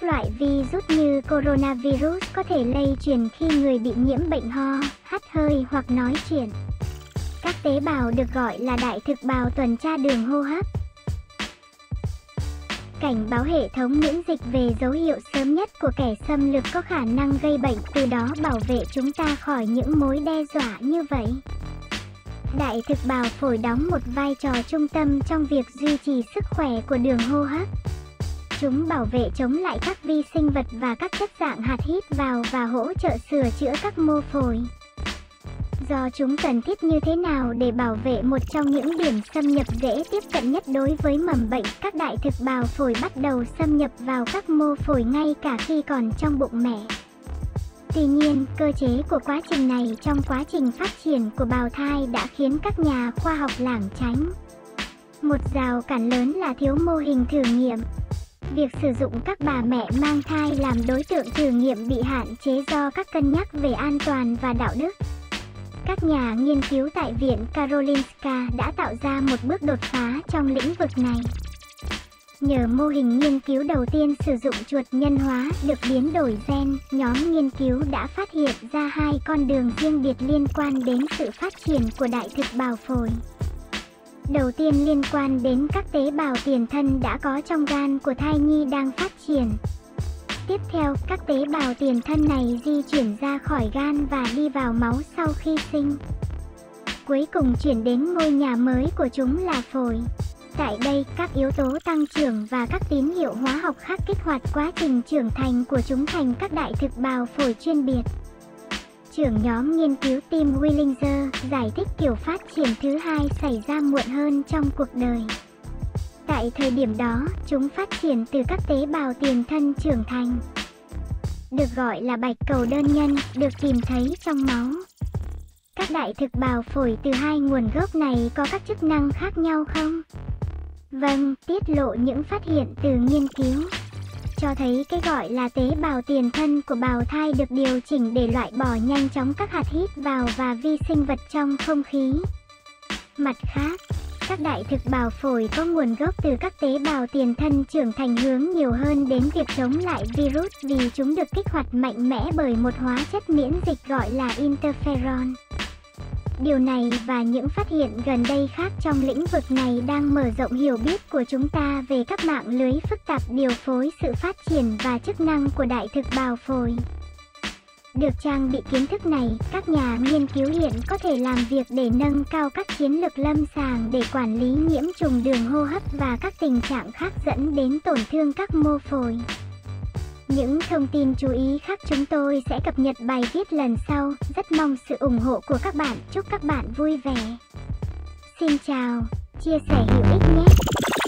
các loại virus như coronavirus có thể lây truyền khi người bị nhiễm bệnh ho, hắt hơi hoặc nói chuyện. Các tế bào được gọi là đại thực bào tuần tra đường hô hấp. Cảnh báo hệ thống miễn dịch về dấu hiệu sớm nhất của kẻ xâm lược có khả năng gây bệnh, từ đó bảo vệ chúng ta khỏi những mối đe dọa như vậy. Đại thực bào phổi đóng một vai trò trung tâm trong việc duy trì sức khỏe của đường hô hấp. Chúng bảo vệ chống lại các vi sinh vật và các chất dạng hạt hít vào và hỗ trợ sửa chữa các mô phổi. Do chúng cần thiết như thế nào để bảo vệ một trong những điểm xâm nhập dễ tiếp cận nhất đối với mầm bệnh, các đại thực bào phổi bắt đầu xâm nhập vào các mô phổi ngay cả khi còn trong bụng mẹ. Tuy nhiên, cơ chế của quá trình này trong quá trình phát triển của bào thai đã khiến các nhà khoa học lảng tránh. Một rào cản lớn là thiếu mô hình thử nghiệm. Việc sử dụng các bà mẹ mang thai làm đối tượng thử nghiệm bị hạn chế do các cân nhắc về an toàn và đạo đức. Các nhà nghiên cứu tại Viện Karolinska đã tạo ra một bước đột phá trong lĩnh vực này. Nhờ mô hình nghiên cứu đầu tiên sử dụng chuột nhân hóa được biến đổi gen, nhóm nghiên cứu đã phát hiện ra hai con đường riêng biệt liên quan đến sự phát triển của đại thực bào phổi. Đầu tiên liên quan đến các tế bào tiền thân đã có trong gan của thai nhi đang phát triển. Tiếp theo, các tế bào tiền thân này di chuyển ra khỏi gan và đi vào máu sau khi sinh. Cuối cùng chuyển đến ngôi nhà mới của chúng là phổi. Tại đây, các yếu tố tăng trưởng và các tín hiệu hóa học khác kích hoạt quá trình trưởng thành của chúng thành các đại thực bào phổi chuyên biệt. Trưởng nhóm nghiên cứu Tim Willinger giải thích kiểu phát triển thứ hai xảy ra muộn hơn trong cuộc đời. Tại thời điểm đó, chúng phát triển từ các tế bào tiền thân trưởng thành, được gọi là bạch cầu đơn nhân, được tìm thấy trong máu. Các đại thực bào phổi từ hai nguồn gốc này có các chức năng khác nhau không? Vâng, tiết lộ những phát hiện từ nghiên cứu cho thấy cái gọi là tế bào tiền thân của bào thai được điều chỉnh để loại bỏ nhanh chóng các hạt hít vào và vi sinh vật trong không khí. Mặt khác, các đại thực bào phổi có nguồn gốc từ các tế bào tiền thân trưởng thành hướng nhiều hơn đến việc chống lại virus vì chúng được kích hoạt mạnh mẽ bởi một hóa chất miễn dịch gọi là interferon. Điều này và những phát hiện gần đây khác trong lĩnh vực này đang mở rộng hiểu biết của chúng ta về các mạng lưới phức tạp điều phối sự phát triển và chức năng của đại thực bào phổi. Được trang bị kiến thức này, các nhà nghiên cứu hiện có thể làm việc để nâng cao các chiến lược lâm sàng để quản lý nhiễm trùng đường hô hấp và các tình trạng khác dẫn đến tổn thương các mô phổi. Những thông tin chú ý khác chúng tôi sẽ cập nhật bài viết lần sau. Rất mong sự ủng hộ của các bạn. Chúc các bạn vui vẻ. Xin chào, chia sẻ hữu ích nhé.